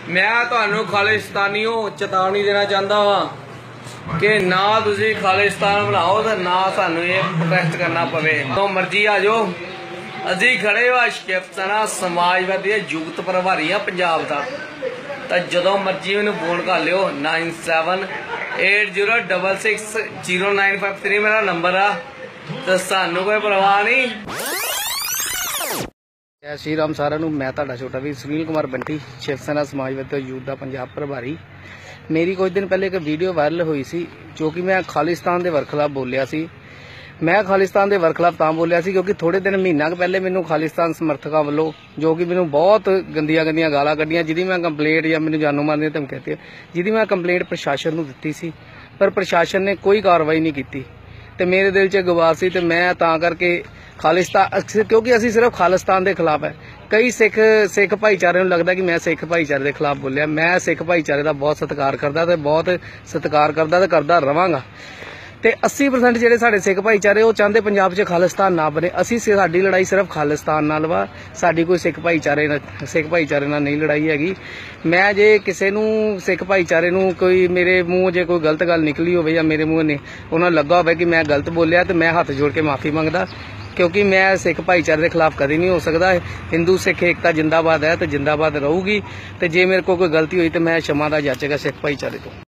मैं तुहानू खालिस्तानियों चेतावनी देना चाहता वा कि ना तुसी खालिस्तान बनाओ तो ना सानू ये प्रोटेस्ट करना पवे। तो मर्जी आ जाओ, असी खड़े वा शिवसेना समाजवादी जुगत प्रभारी हाँ पंजाब का। तो जो मर्जी मैनू फोन कर लियो 9780660953 मेरा नंबर आ। तो सानू कोई परवाह नहीं। जय श्री राम सारिਆਂ ਨੂੰ। मैं ਤੁਹਾਡਾ छोटा भी सुनील कुमार बंटी शिवसेना समाजवादी यूथ का पंजाब प्रभारी। मेरी कुछ दिन पहले एक वीडियो वायरल हुई सी जो कि मैं खालिस्तान के वरखिलाफ बोलिया सी। मैं खालिस्तान के वरखिलाफ तां बोलिया सी क्योंकि थोड़े दिन महीना पहले मैनू खालिस्तान समर्थकों वालों जो कि मैनू बहुत गंदियां गंदियां गालां कढ़ियां जिहदी मैं कंप्लेंट या मैनू जानू मारने दी धमकी जिहदी मैं कंप्लेंट प्रशासन नूं दित्ती सी, पर प्रशासन ने कोई कार्रवाई नहीं की। तो मेरे दिल च गवार सी ते मैं तां करके खालिस्तान क्योंकि असी सिर्फ खालिस्तान के खिलाफ है। कई सिख भाईचारे लगता कि मैं सिख भाईचारे के खिलाफ बोलिया। मैं सिख भाईचारे का बहुत सत्कार करता ते बहुत सत्कार करता ते करता रवांगा। ते 80% ਜਿਹੜੇ ਸਾਡੇ सिख भाईचारे वो चाहते पंजाब च खालिस्तान ना बने। असी साडी लड़ाई सिर्फ खालिस्तान नाल वा, साडी कोई सिख भाईचारे नाल नहीं लड़ाई हैगी। मैं जे किसी नूं सिख भाईचारे नूं कोई मेरे मूँह जे कोई गलत गल निकली होवे या मेरे मूँह ने उन्हां लगा होवे कि मैं गलत बोलिया तो मैं हाथ जोड़ के माफ़ी मंगदा, क्योंकि मैं सिख भाईचारे के खिलाफ कभी नहीं हो सकता। हिंदू सिख एकता जिंदाबाद है तो जिंदाबाद रहूगी। तो जे मेरे को कोई गलती हुई तो मैं क्षमा दा जाचेगा सिख भाईचारे को।